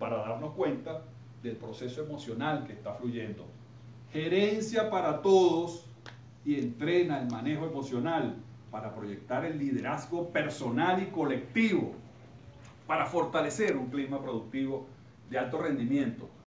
para darnos cuenta del proceso emocional que está fluyendo. Gerencia para todos y entrena el manejo emocional para proyectar el liderazgo personal y colectivo, para fortalecer un clima productivo de alto rendimiento.